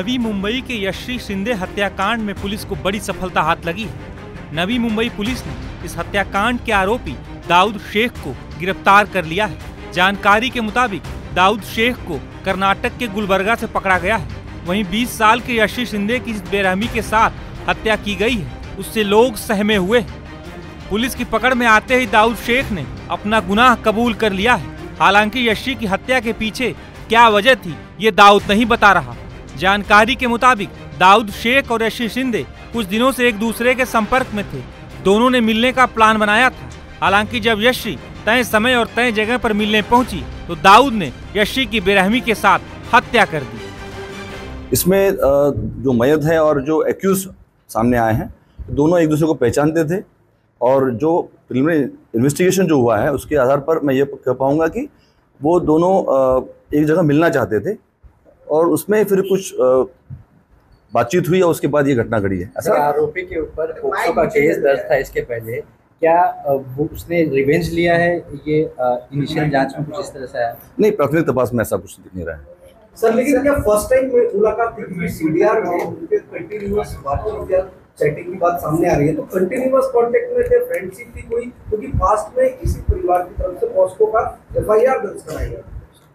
नवी मुंबई के यश्वी शिंदे हत्याकांड में पुलिस को बड़ी सफलता हाथ लगी है। नवी मुंबई पुलिस ने इस हत्याकांड के आरोपी दाऊद शेख को गिरफ्तार कर लिया है। जानकारी के मुताबिक दाऊद शेख को कर्नाटक के गुलबर्गा से पकड़ा गया है। वहीं 20 साल के यश्वी शिंदे की जिस बेरहमी के साथ हत्या की गई है, उससे लोग सहमे हुए हैं। पुलिस की पकड़ में आते ही दाऊद शेख ने अपना गुनाह कबूल कर लिया है। हालांकि यश्वी की हत्या के पीछे क्या वजह थी, ये दाऊद नहीं बता रहा। जानकारी के मुताबिक दाऊद शेख और यश्वी शिंदे कुछ दिनों से एक दूसरे के संपर्क में थे। दोनों ने मिलने का प्लान बनाया था। हालांकि जब यश्वी तय समय और तय जगह पर मिलने पहुंची तो दाऊद ने यश्वी की बेरहमी के साथ हत्या कर दी। इसमें जो मयद है और जो एक्यूज सामने आए हैं, दोनों एक दूसरे को पहचानते थे और जो प्रिलिमिनरी इन्वेस्टिगेशन जो हुआ है उसके आधार पर मैं ये कह पाऊंगा कि वो दोनों एक जगह मिलना चाहते थे और उसमें फिर कुछ बातचीत हुई और उसके बाद ये घटना घटी है। ऐसा आरोपी के ऊपर पोक्सो का केस दर्ज था इसके पहले, क्या वो उसने रिवेंज लिया है? ये इनिशियल जांच में कुछ इस तरह से आया? नहीं, प्राथमिक तपास में ऐसा कुछ दिख नहीं रहा है सर। लेकिन क्या फर्स्ट टाइम में मुलाकात थी सीडीआर में, उनके कंटिन्यूअस बातचीत या चैटिंग की बात सामने आ रही है, तो कंटिन्यूअस कांटेक्ट में थे, फ्रेंडशिप थी कोई? क्योंकि पास्ट में इसी परिवार की तरफ से पॉस्को का एफआईआर दर्ज कराया गया।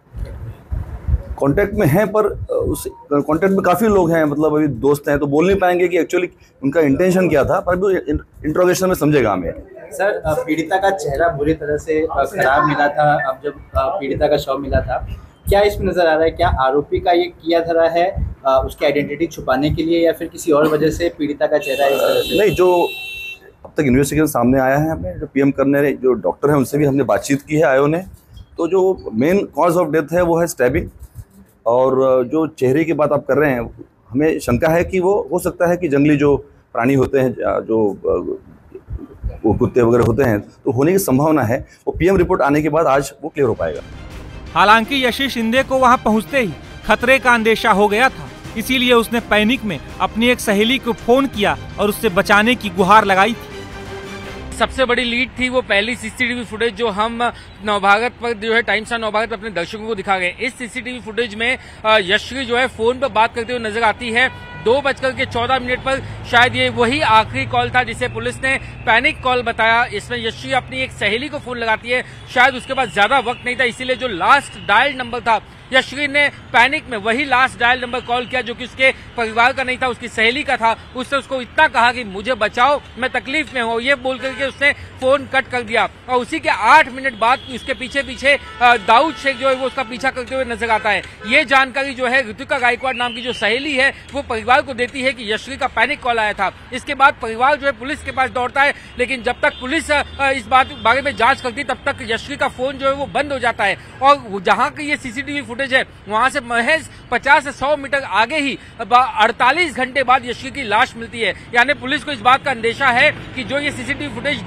कांटेक्ट में हैं, पर उस कांटेक्ट में काफ़ी लोग हैं, मतलब अभी दोस्त हैं, तो बोल नहीं पाएंगे कि एक्चुअली उनका इंटेंशन क्या था, पर इंट्रोगेशन में समझेगा हमें। सर, पीड़िता का चेहरा बुरी तरह से खराब मिला था। अब जब पीड़िता का शव मिला था, क्या इसमें नजर आ रहा है, क्या आरोपी का ये किया धरा है उसकी आइडेंटिटी छुपाने के लिए या फिर किसी और वजह से पीड़िता का चेहरा इस तरह से? नहीं, जो अब तक इन्वेस्टिगेशन सामने आया है, हमें जो पीएम करने जो डॉक्टर हैं उनसे भी हमने बातचीत की है आयो ने, तो जो मेन कॉज ऑफ डेथ है वो है स्टैबिंग। और जो चेहरे की बात आप कर रहे हैं, हमें शंका है कि वो हो सकता है कि जंगली जो प्राणी होते हैं, जो वो कुत्ते वगैरह होते हैं, तो होने की संभावना है। वो पीएम रिपोर्ट आने के बाद आज वो क्लियर हो पाएगा। हालांकि यश्वी शिंदे को वहां पहुंचते ही खतरे का अंदेशा हो गया था, इसीलिए उसने पैनिक में अपनी एक सहेली को फोन किया और उससे बचाने की गुहार लगाई थी। सबसे बड़ी लीड थी वो पहली सीसीटीवी फुटेज जो हम नवभारत पर जो है टाइम्स ऑफ नवभारत अपने दर्शकों को दिखा गए। इस सीसीटीवी फुटेज में यश्वी जो है फोन पर बात करते हुए नजर आती है। 2:14 पर शायद ये वही आखिरी कॉल था जिसे पुलिस ने पैनिक कॉल बताया। इसमें यश्वी अपनी एक सहेली को फोन लगाती है। शायद उसके पास ज्यादा वक्त नहीं था, इसीलिए जो लास्ट डायल नंबर था, यश्वी ने पैनिक में वही लास्ट डायल नंबर कॉल किया जो कि उसके परिवार का नहीं था, उसकी सहेली का था। उससे उसको इतना कहा कि मुझे बचाओ, मैं तकलीफ में हूँ, ये बोल करके उसने फोन कट कर दिया। और उसी के 8 मिनट बाद उसके पीछे पीछे दाऊद शेख जो है वो उसका पीछा करते हुए नजर आता है। ये जानकारी जो है ऋतिका गायकवाड़ नाम की जो सहेली है वो परिवार को देती है कि यश्वी का पैनिक कॉल आया था। इसके बाद परिवार जो है पुलिस के पास दौड़ता है, लेकिन जब तक पुलिस इस बारे में जांच करती तब तक यश्वी का फोन जो है वो बंद हो जाता है। और जहां की ये सीसीटीवी फुटेज है वहां से महज 50 से 100 मीटर आगे ही 48 घंटे बाद यश्वी की लाश मिलती है। यानी पुलिस को इस बात का अंदेशा है कि जो ये सीसीटीवी फुटेज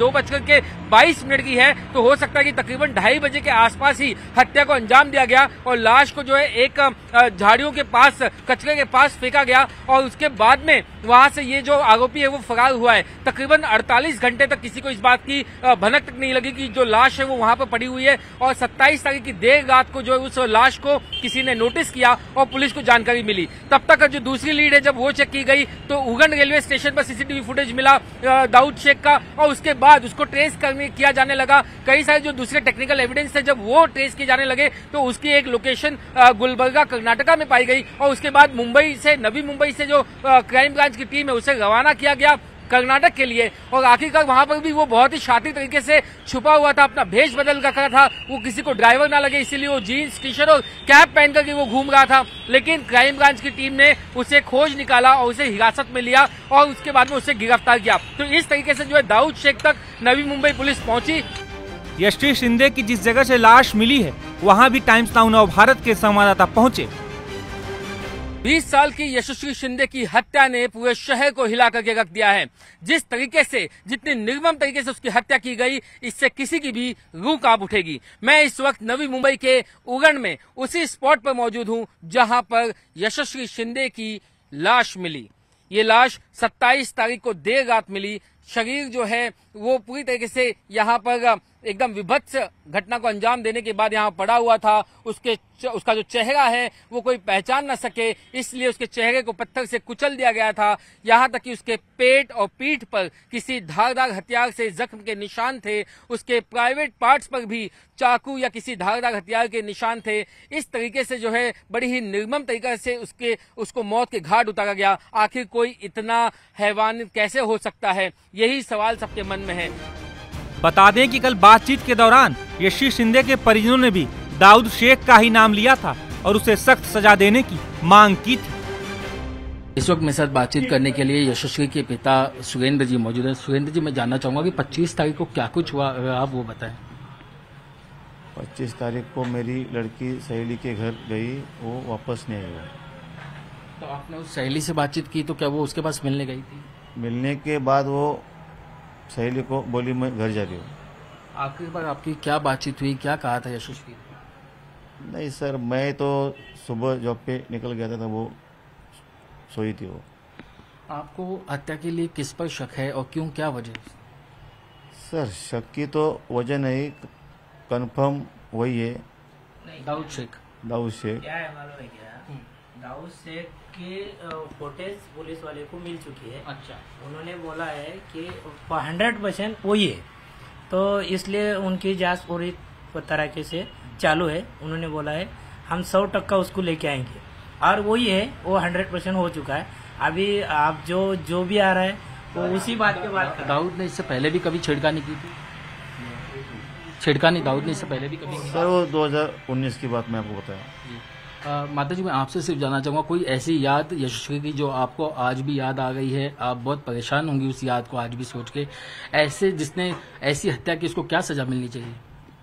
2:22 की है, तो हो सकता है कि तकरीबन 2:30 बजे के आसपास ही हत्या को अंजाम दिया गया और लाश को जो है एक झाड़ियों के पास, कचरे के पास फेंका गया और उसके बाद में वहां से ये जो आरोपी है वो फरार हुआ है। तकरीबन 48 घंटे तक किसी को इस बात की भनक तक नहीं लगी कि जो लाश है वो वहां पर पड़ी हुई है। और 27 तारीख की देर रात को जो है उस लाश को किसी ने नोटिस किया और पुलिस को जानकारी मिली। तब तक जो दूसरी लीड है जब वो चेक की गई तो उगन रेलवे स्टेशन पर सीसीटीवी फुटेज मिला दाऊद शेख का, और उसके बाद उसको ट्रेस किया जाने लगा। कई सारे जो दूसरे टेक्निकल एविडेंस थे जब वो ट्रेस किए जाने लगे तो उसकी एक लोकेशन गुलबर्गा कर्नाटका में पाई गई। और उसके बाद मुंबई से, नवी मुंबई से जो क्राइम ब्रांच की टीम है उसे रवाना किया गया कर्नाटक के लिए। और आखिरकार वहां पर भी वो बहुत ही शातिर तरीके से छुपा हुआ था, अपना भेष बदल रखा था, वो किसी को ड्राइवर ना लगे इसीलिए वो जीन्स, टी शर्ट और कैप पहन करके वो घूम रहा था। लेकिन क्राइम ब्रांच की टीम ने उसे खोज निकाला और उसे हिरासत में लिया और उसके बाद में उसे गिरफ्तार किया। तो इस तरीके से जो है दाऊद शेख तक नवी मुंबई पुलिस पहुंची। यश्वी शिंदे की जिस जगह से लाश मिली है वहां भी टाइम्स नाउ भारत के संवाददाता पहुंचे। 20 साल की यशस्वी शिंदे की हत्या ने पूरे शहर को हिला करके रख दिया है। जिस तरीके से, जितनी निर्मम तरीके से उसकी हत्या की गई, इससे किसी की भी रूह कांप उठेगी। मैं इस वक्त नवी मुंबई के उगन में उसी स्पॉट पर मौजूद हूं जहां पर यशस्वी शिंदे की लाश मिली। ये लाश 27 तारीख को देर रात मिली। शरीर जो है वो पूरी तरीके से यहाँ पर एकदम विभत्स घटना को अंजाम देने के बाद यहाँ पड़ा हुआ था। उसका जो चेहरा है वो कोई पहचान न सके, इसलिए उसके चेहरे को पत्थर से कुचल दिया गया था। यहाँ तक कि उसके पेट और पीठ पर किसी धारदार हथियार से जख्म के निशान थे। उसके प्राइवेट पार्ट्स पर भी चाकू या किसी धारदार हथियार के निशान थे। इस तरीके से जो है बड़ी ही निर्मम तरीके से उसको मौत के घाट उतारा गया। आखिर कोई इतना हैवान कैसे हो सकता है, यही सवाल सबके मन में है। बता दें कि कल बातचीत के दौरान यशी शिंदे के परिजनों ने भी दाऊद शेख का ही नाम लिया था और उसे सख्त सजा देने की मांग की थी। इस वक्त मेरे साथ बातचीत करने के लिए यशस्वी के पिता सुरेंद्र जी मौजूद हैं। सुरेंद्र जी, मैं जानना चाहूंगा कि 25 तारीख को क्या कुछ हुआ, आप वो बताएं। 25 तारीख को मेरी लड़की सहेली के घर गई, वो वापस नहीं आई। तो आपने उस सहेली से बातचीत की तो क्या वो उसके पास मिलने गई थी? मिलने के बाद वो सहेली को बोली मैं घर जा रही हूँ। आखिरी बार आपकी क्या बातचीत हुई, क्या कहा था यशस्वी? नहीं सर, मैं तो सुबह जॉब पे निकल गया था, वो सोई थी। वो आपको हत्या के लिए किस पर शक है और क्यों, क्या वजह? सर शक की तो वजह नहीं, कंफर्म वही है, दाऊद शेख। दाऊद शेख क्या है मालूम है क्या? दाऊद शेख की फुटेज पुलिस वाले को मिल चुकी है। अच्छा। उन्होंने बोला है कि 100% वही है, तो इसलिए उनकी जांच पूरी तरीके से चालू है। उन्होंने बोला है हम 100% उसको लेके आएंगे और वही है, वो 100% हो चुका है। अभी आप जो भी आ रहा है वो उसी बात के बाद। दाऊद ने इससे पहले भी कभी छेड़खानी की थी? छेड़खानी दाऊद ने इससे पहले भी कभी? सर वो 2019 की बात मैं आपको बताया। माता जी, मैं आपसे सिर्फ जानना चाहूंगा, कोई ऐसी याद यशस्वी की जो आपको आज भी याद आ गई है? आप बहुत परेशान होंगी उस याद को आज भी सोच के। ऐसे जिसने ऐसी हत्या की उसको क्या सजा मिलनी चाहिए?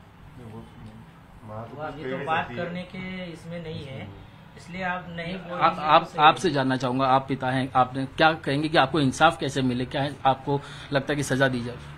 वो अभी तो बात करने के इसमें नहीं है, इसलिए आप नहीं बोल। आपसे जानना चाहूंगा, आप पिता हैं, आपने क्या कहेंगे कि आपको इंसाफ कैसे मिले? क्या है आपको लगता है कि सजा दी जाए?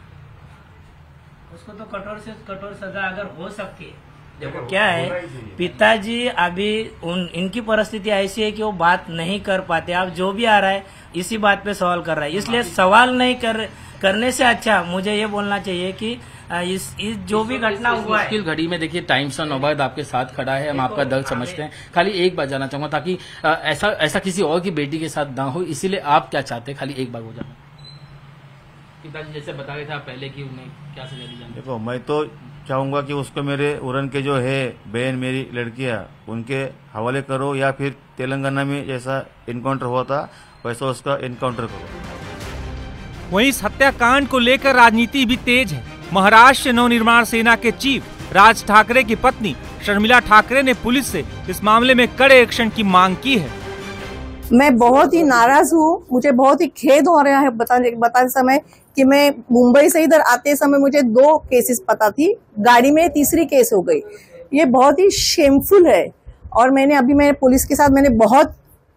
उसको तो कठोर से कठोर सजा अगर हो सकती है। देखो क्या है, पिताजी अभी इनकी परिस्थिति ऐसी है कि वो बात नहीं कर पाते। आप जो भी आ रहा है इसी बात पे सवाल कर रहा है, इसलिए सवाल नहीं करने से अच्छा मुझे ये बोलना चाहिए कि इस जो भी घटना हुआ है। मुश्किल घड़ी में देखिए, टाइम्स ऑफ नवभारत आपके साथ खड़ा है, हम आपका दर्द समझते हैं। खाली एक बात जानना चाहूंगा, ताकि ऐसा किसी और की बेटी के साथ ना हो, इसीलिए आप क्या चाहते हैं? खाली एक बार हो जाना। पिताजी जैसे बता रहे थे आप पहले कि उन्हें क्या सजा दी जाए? देखो, मैं तो चाहूंगा कि उसको मेरे उरन के जो है बहन, मेरी लड़कियां, उनके हवाले करो, या फिर तेलंगाना में जैसा इनकाउंटर हुआ था वैसा उसका इनकाउंटर करो। वहीं इस हत्याकांड को लेकर राजनीति भी तेज है। महाराष्ट्र नवनिर्माण सेना के चीफ राज ठाकरे की पत्नी शर्मिला ठाकरे ने पुलिस से इस मामले में कड़े एक्शन की मांग की है। मैं बहुत ही नाराज हूँ, मुझे बहुत ही खेद हो रहा है बताते समय कि मैं मुंबई से इधर आते समय मुझे 2 केसेस पता थी, गाड़ी में तीसरी केस हो गई। ये बहुत ही शेमफुल है और मैंने पुलिस के साथ मैंने बहुत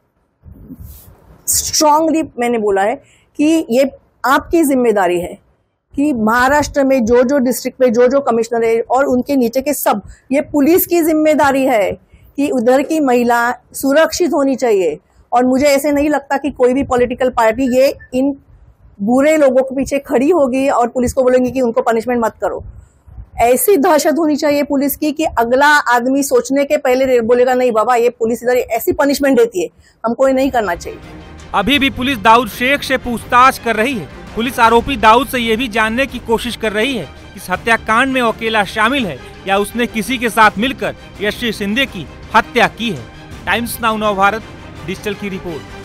स्ट्रांगली मैंने बोला है कि ये आपकी जिम्मेदारी है कि महाराष्ट्र में जो डिस्ट्रिक्ट में जो कमिश्नर है और उनके नीचे के सब, ये पुलिस की जिम्मेदारी है कि उधर की महिला सुरक्षित होनी चाहिए। और मुझे ऐसे नहीं लगता कि कोई भी पॉलिटिकल पार्टी ये इन बुरे लोगों के पीछे खड़ी होगी और पुलिस को बोलेंगी कि उनको पनिशमेंट मत करो। ऐसी दहशत होनी चाहिए पुलिस की कि अगला आदमी सोचने के पहले बोलेगा नहीं बाबा, ये पुलिस इधर ऐसी पनिशमेंट देती है, हमको ये नहीं करना चाहिए। अभी भी पुलिस दाऊद शेख से पूछताछ कर रही है। पुलिस आरोपी दाऊद से ये भी जानने की कोशिश कर रही है कि इस हत्याकांड में अकेला शामिल है या उसने किसी के साथ मिलकर यशी शिंदे की हत्या की है। टाइम्स नाउ नवभारत डिजिटल की रिपोर्ट।